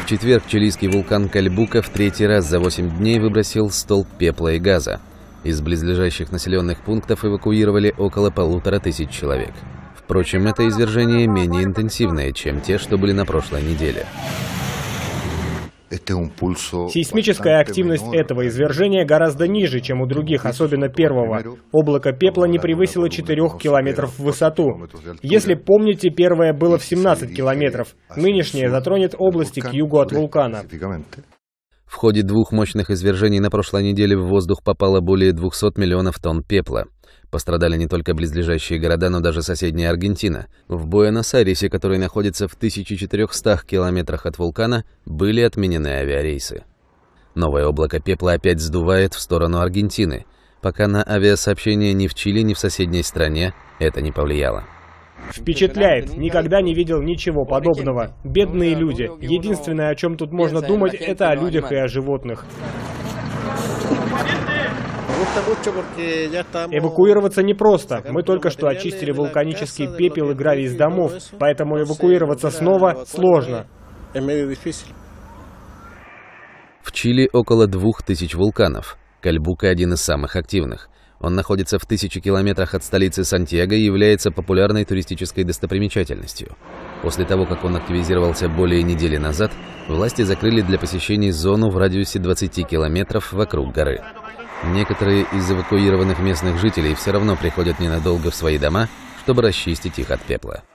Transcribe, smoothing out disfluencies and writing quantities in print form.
четверг чилийский вулкан Кальбука в третий раз за 8 дней выбросил столб пепла и газа. Из близлежащих населенных пунктов эвакуировали около 1500 человек. Впрочем, это извержение менее интенсивное, чем те, что были на прошлой неделе. Сейсмическая активность этого извержения гораздо ниже, чем у других, особенно первого. Облако пепла не превысило 4 километров в высоту. Если помните, первое было в 17 километров. Нынешнее затронет области к югу от вулкана. В ходе двух мощных извержений на прошлой неделе в воздух попало более 200 миллионов тонн пепла. Пострадали не только близлежащие города, но даже соседняя Аргентина. В Буэнос-Айресе, который находится в 1400 километрах от вулкана, были отменены авиарейсы. Новое облако пепла опять сдувает в сторону Аргентины. Пока на авиасообщение ни в Чили, ни в соседней стране это не повлияло. Впечатляет. Никогда не видел ничего подобного. Бедные люди. Единственное, о чем тут можно думать, это о людях и о животных. Эвакуироваться непросто. Мы только что очистили вулканический пепел и гравий из домов, поэтому эвакуироваться снова сложно. В Чили около 2000 вулканов. Кальбука один из самых активных. Он находится в 1000 километрах от столицы Сантьяго и является популярной туристической достопримечательностью. После того, как он активизировался более недели назад, власти закрыли для посещений зону в радиусе 20 километров вокруг горы. Некоторые из эвакуированных местных жителей все равно приходят ненадолго в свои дома, чтобы расчистить их от пепла.